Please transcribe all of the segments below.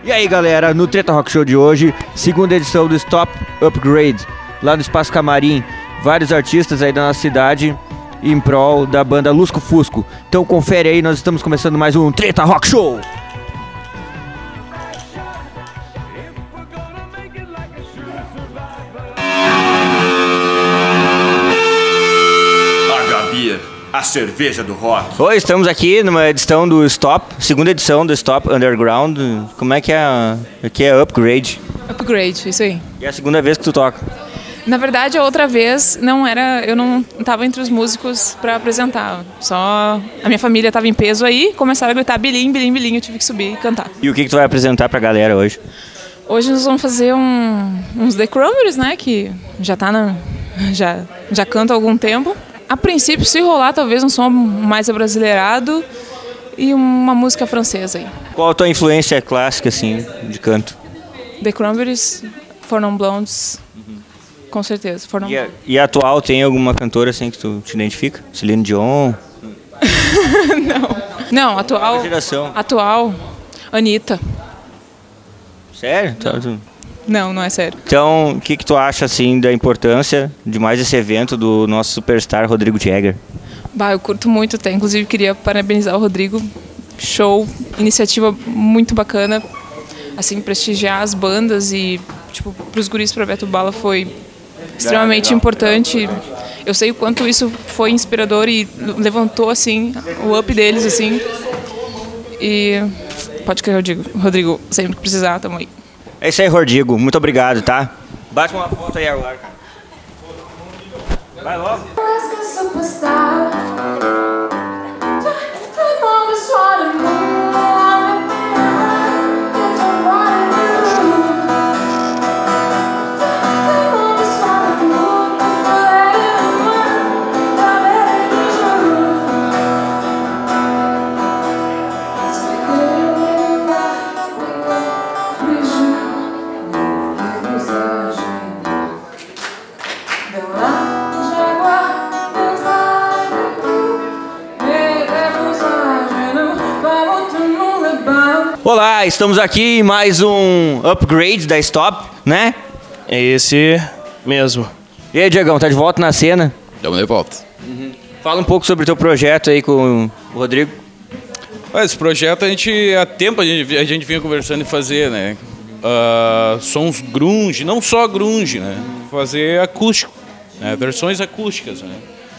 E aí galera, no Treta Rock Show de hoje, segunda edição do Stop Upgrade, lá no Espaço Camarim, vários artistas aí da nossa cidade em prol da banda Lusco Fusco. Então confere aí, nós estamos começando mais um Treta Rock Show! A cerveja do rock. Oi, estamos aqui numa edição do Stop, segunda edição do Stop Underground. Como é que é? Aqui é Upgrade. Upgrade, isso aí. E é a segunda vez que tu toca? Na verdade, a outra vez eu não estava entre os músicos para apresentar. Só a minha família estava em peso aí, começaram a gritar bilim, bilim, bilim, eu tive que subir e cantar. E o que tu vai apresentar pra galera hoje? Hoje nós vamos fazer uns The Cranberries, né, que já tá já canta há algum tempo. A princípio, se rolar, talvez um som mais abrasileirado e uma música francesa aí. Qual a tua influência clássica, assim, de canto? The Cranberries, Four Non Blondes, com certeza. E atual, tem alguma cantora, assim, que tu te identifica? Celine Dion? Não, atual... Geração. Atual, Anitta. Sério? Não é sério. Então, o que tu acha, assim, da importância de mais esse evento do nosso superstar Rodrigo Jagger? Eu curto muito, até inclusive queria parabenizar o Rodrigo. Show, iniciativa muito bacana, assim, prestigiar as bandas e, tipo, pros guris pra Beto Bala foi extremamente importante. Eu sei o quanto isso foi inspirador e levantou, assim, o up deles, assim. E pode crer, Rodrigo, sempre que precisar, tamo aí. É isso aí, Rodrigo. Muito obrigado, tá? Bate uma foto aí agora, cara. Vai logo. Olá, estamos aqui em mais um Upgrade da Stop, né? É esse mesmo. E aí, Diegão, tá de volta na cena? Estamos de volta. Fala um pouco sobre o teu projeto aí com o Rodrigo. Esse projeto há tempo a gente vinha conversando em fazer, né? Sons grunge, não só grunge, né? Fazer acústico, né? Versões acústicas, né?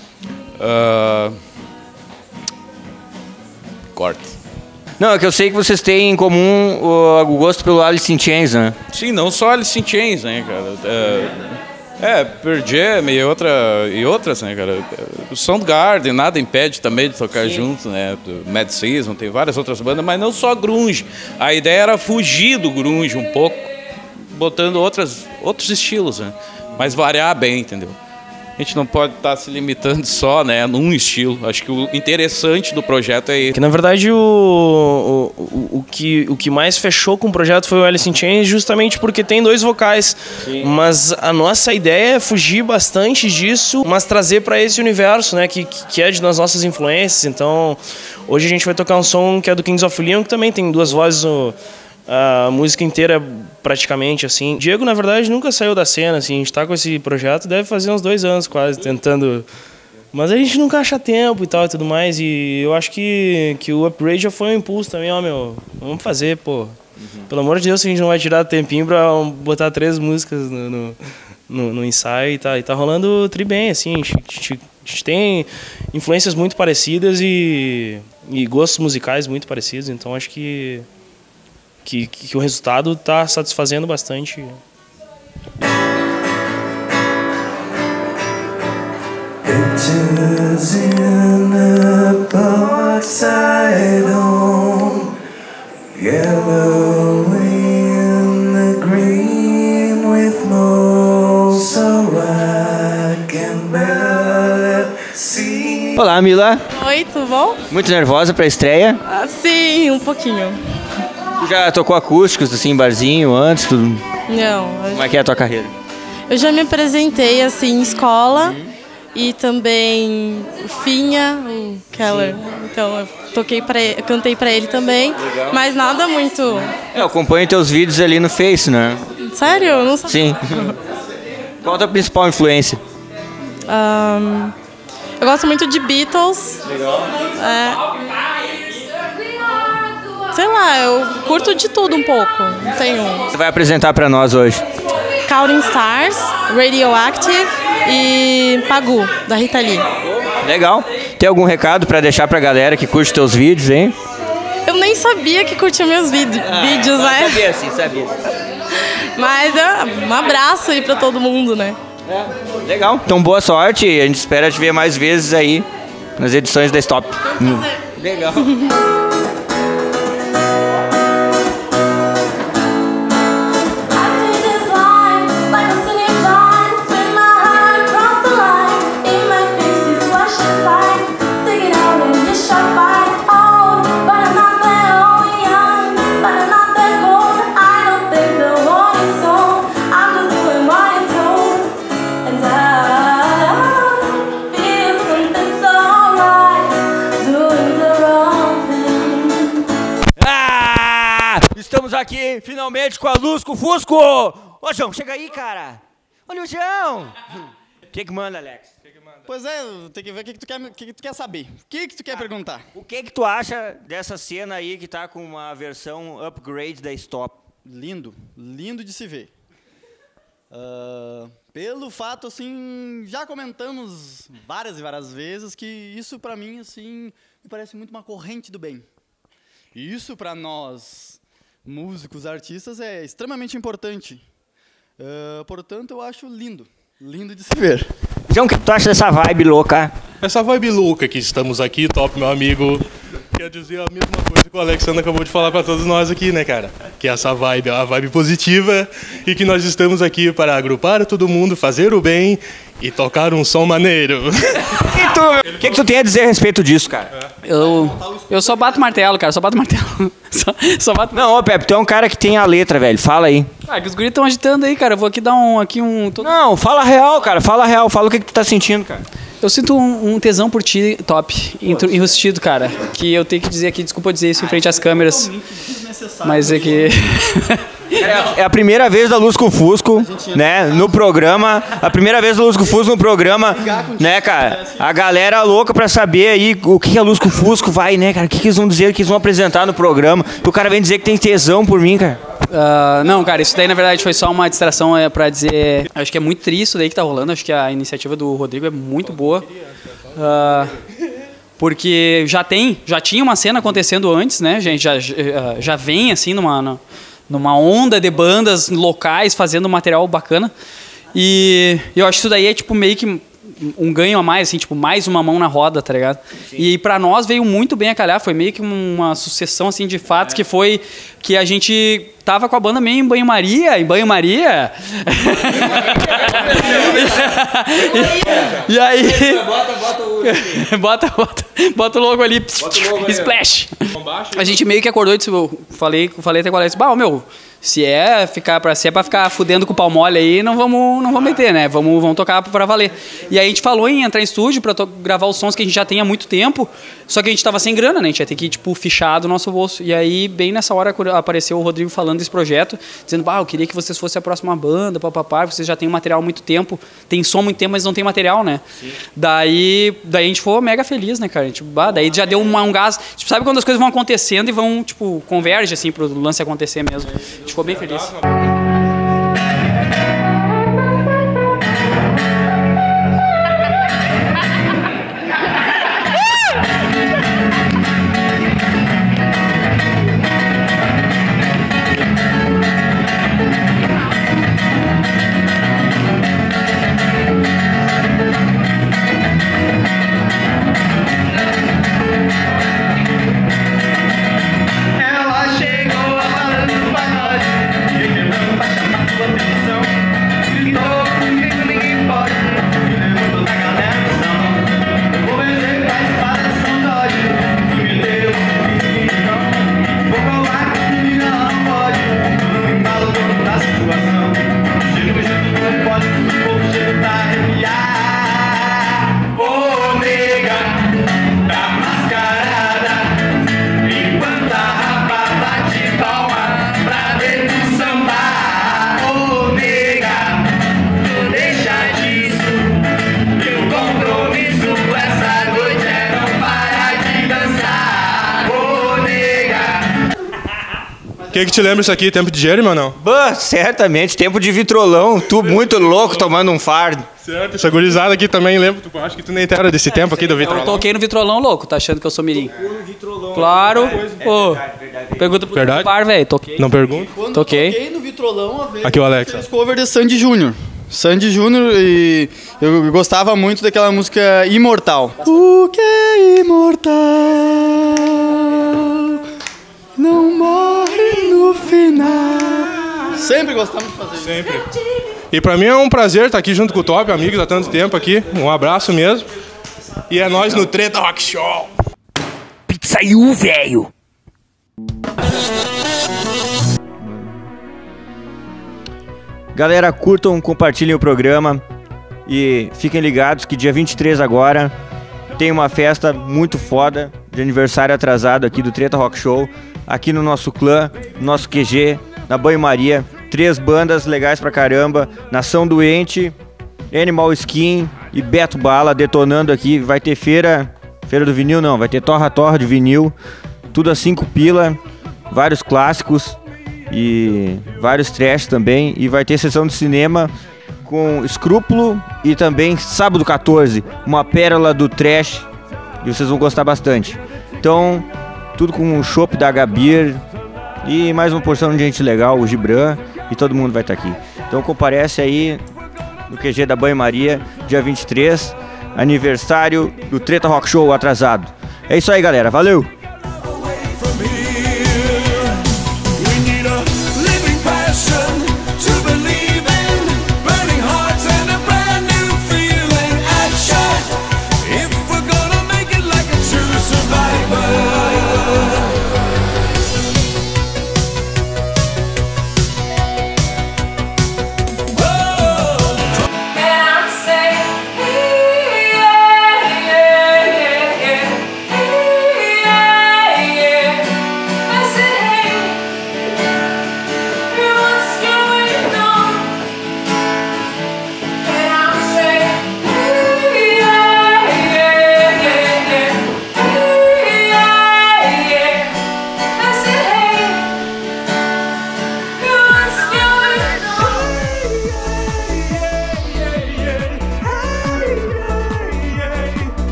Corte. Não, é que eu sei que vocês têm em comum o gosto pelo Alice in Chains, né? Sim, não só Alice in Chains, né, cara? Pearl Jam e outras, né, cara? O Soundgarden, nada impede também de tocar junto, né? Mad Season, tem várias outras bandas, mas não só grunge. A ideia era fugir do grunge um pouco, botando outros estilos, né? Mas variar bem, entendeu? A gente não pode estar se limitando só, né, num estilo. Acho que o interessante do projeto é esse. Que na verdade o que mais fechou com o projeto foi o Alice in Chains, justamente porque tem 2 vocais. Sim. Mas a nossa ideia é fugir bastante disso, mas trazer para esse universo, né, que é das nossas influências. Então, hoje a gente vai tocar um som que é do Kings of Leon, que também tem 2 vozes. A música inteira praticamente, assim. Diego, na verdade, nunca saiu da cena, assim. A gente tá com esse projeto, deve fazer uns 2 anos quase, tentando... Mas a gente nunca acha tempo e tal e tudo mais. E eu acho que o Upgrade já foi um impulso também, vamos fazer, pô. Pelo amor de Deus, a gente não vai tirar tempinho pra botar 3 músicas no ensaio e tá rolando tri bem, assim. A gente tem influências muito parecidas e gostos musicais muito parecidos, então acho que o resultado está satisfazendo bastante. Pictures in a box I own, yellow in the green with mold, so I can better see. Olá, Mila. Oi, tudo bom? Muito nervosa pra estreia? Sim, um pouquinho. Tu já tocou acústicos, assim, em barzinho antes? Não. Como é que é a tua carreira? Eu já me apresentei, assim, em escola. E também o Finha, o Keller. Então eu cantei pra ele também. Legal. Mas nada muito... Eu acompanho teus vídeos ali no Face, né? Sério? Eu não sabia. Sim. Qual a tua principal influência? Eu gosto muito de Beatles. Legal. Sei lá, eu curto de tudo um pouco. Não tenho... Você vai apresentar pra nós hoje? Counting Stars, Radioactive e Pagu, da Rita Lee. Legal. Tem algum recado pra deixar pra galera que curte teus vídeos, hein? Eu nem sabia que curtia meus vídeos, né? Sabia sim, sabia. Mas um abraço aí pra todo mundo, né? Legal. Então boa sorte e a gente espera te ver mais vezes aí nas edições da Stop. Legal. Estamos aqui, finalmente, com a Lusco Fusco! Ô, João, chega aí, cara! Olha o João! O que manda, Alex? Pois é, tem que ver o que tu quer saber. O que tu quer perguntar? O que tu acha dessa cena aí que tá com uma versão upgrade da Stop? Lindo, lindo de se ver. Pelo fato, assim, já comentamos várias e várias vezes que isso pra mim, assim, me parece muito uma corrente do bem. E isso pra nós, músicos, artistas, é extremamente importante. Portanto, eu acho lindo, lindo de se ver. João, o que tu acha dessa vibe louca? Essa vibe louca que estamos aqui, Top, meu amigo, quer dizer a mesma coisa que o Alexandre acabou de falar para todos nós aqui, né, cara? Que essa vibe é uma vibe positiva e que nós estamos aqui para agrupar todo mundo, fazer o bem e tocar um som maneiro. O que tu tem a dizer a respeito disso, cara? Eu só bato martelo, cara, só bato martelo. Só bato... Não, ô Pepe, tu é um cara que tem a letra, velho, fala aí. Ah, que os guris estão agitando aí, cara, eu vou aqui dar um... Não, fala real, cara, fala real, fala o que tu tá sentindo, cara. Eu sinto um tesão por ti, Top, enrustido, cara, que eu tenho que dizer aqui, desculpa dizer isso em frente às câmeras, mas é que... É a primeira vez da Lusco Fusco, né, no programa, a primeira vez da Lusco Fusco no programa, né, cara, a galera louca pra saber aí o que a Lusco Fusco vai, né, cara, o que eles vão dizer, o que eles vão apresentar no programa, o cara vem dizer que tem tesão por mim, cara. Não, cara, isso daí na verdade foi só uma distração pra dizer, acho que é muito triste isso daí que tá rolando, acho que a iniciativa do Rodrigo é muito boa, porque já tinha uma cena acontecendo antes, né, gente, já vem assim numa onda de bandas locais fazendo material bacana. E eu acho que isso daí é tipo meio que um ganho a mais, assim, tipo, mais uma mão na roda, tá ligado? Sim. E pra nós veio muito bem a calhar, foi meio que uma sucessão, assim, de fatos que foi que a gente tava com a banda meio em banho-maria. E aí... Bota o logo ali, splash. A gente meio que acordou e disse, eu falei até com o Alex, se é pra ficar fudendo com o pau mole aí, não vamos meter, né? Vamos tocar pra valer. E aí a gente falou em entrar em estúdio pra gravar os sons que a gente já tem há muito tempo, só que a gente tava sem grana, né? A gente ia ter que, tipo, fichar do nosso bolso. E aí, bem nessa hora, apareceu o Rodrigo falando desse projeto, dizendo, eu queria que vocês fossem a próxima banda, papapá, vocês já têm material há muito tempo, tem som há muito tempo, mas não tem material, né? Sim. Daí a gente ficou mega feliz, né, cara? A gente, daí já deu um gás. Tipo, sabe quando as coisas vão acontecendo e vão, tipo, converge, assim, pro lance acontecer mesmo. A gente ficou bem feliz. Ela chegou falando pra nós. que te lembra isso aqui? Tempo de Jeremy ou não? Bah, certamente, tempo de vitrolão, tu muito louco tomando um fardo. Certo, essa gurizada aqui também lembra, tu acho que tu nem era desse tempo aqui do vitrolão. Eu toquei no vitrolão louco, tá achando que eu sou mirim. Claro, pô. Pergunta pro Verdade? par, velho, toquei. Não pergunto. Quando Toquei. eu toquei no vitrolão, a vez Aqui o Alex. fez cover de Sandy Júnior. Sandy Júnior, e eu gostava muito daquela música Imortal. O que é imortal não morre no final. Sempre gostamos de fazer isso. Sempre. E pra mim é um prazer estar aqui junto com o Top, amigos há tanto tempo aqui. Um abraço mesmo. E é nóis no Treta Rock Show. Pizzaiu, velho. Galera, curtam, compartilhem o programa e fiquem ligados que dia 23 agora tem uma festa muito foda de aniversário atrasado aqui do Treta Rock Show, aqui no nosso clã, no nosso QG, na Banho-Maria. 3 bandas legais pra caramba, Nação Doente, Animal Skin e Beto Bala detonando aqui. Vai ter feira do vinil não, vai ter torra de vinil, tudo a 5 pila, vários clássicos e vários trash também, e vai ter sessão de cinema com Escrúpulo e também Sábado 14, uma pérola do trash, e vocês vão gostar bastante. Então, tudo com o chopp da Gabir e mais uma porção de gente legal, o Gibran, e todo mundo vai estar aqui. Então comparece aí no QG da Banho-Maria, dia 23, aniversário do Treta Rock Show atrasado. É isso aí, galera, valeu!